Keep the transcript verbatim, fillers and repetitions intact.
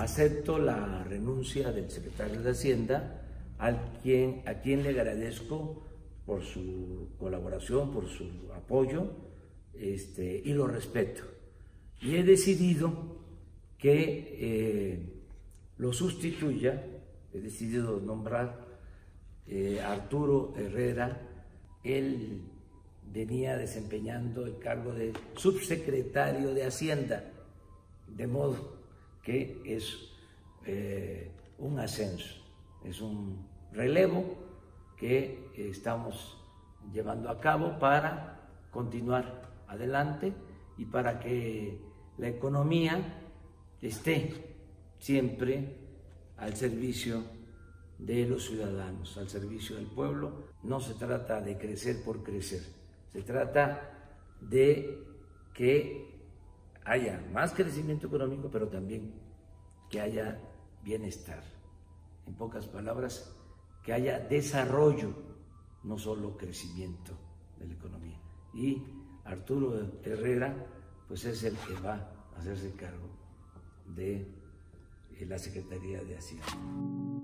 acepto la renuncia del secretario de Hacienda, al quien, a quien le agradezco por su colaboración, por su apoyo, este, y lo respeto. Y he decidido que eh, lo sustituya, he decidido nombrar eh, a Arturo Herrera. Él venía desempeñando el cargo de subsecretario de Hacienda, de modo que es eh, un ascenso, es un relevo que estamos llevando a cabo para continuar adelante y para que la economía esté siempre al servicio de los ciudadanos, al servicio del pueblo. No se trata de crecer por crecer, se trata de que haya más crecimiento económico, pero también que haya bienestar. En pocas palabras, que haya desarrollo, no solo crecimiento de la economía. Y Arturo Herrera, pues es el que va a hacerse cargo de la Secretaría de Hacienda.